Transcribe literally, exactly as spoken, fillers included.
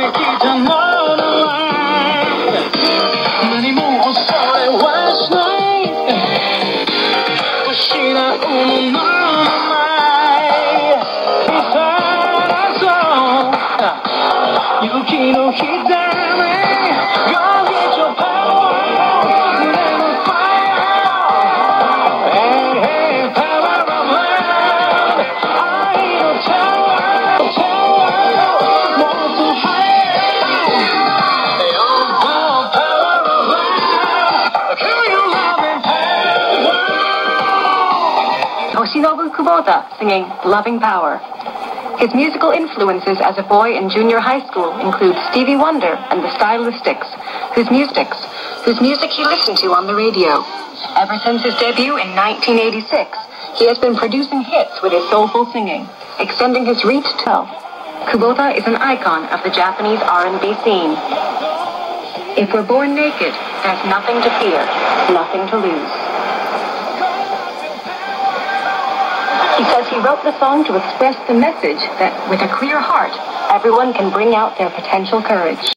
Yoshinobu Kubota singing Loving Power. His musical influences as a boy in junior high school include Stevie Wonder and the Stylistics, whose music, whose music he listened to on the radio. Ever since his debut in nineteen eighty-six, he has been producing hits with his soulful singing, extending his reach to Kubota is an icon of the Japanese R and B scene. If we're born naked, there's nothing to fear, nothing to lose. He says he wrote the song to express the message that with a clear heart, everyone can bring out their potential courage.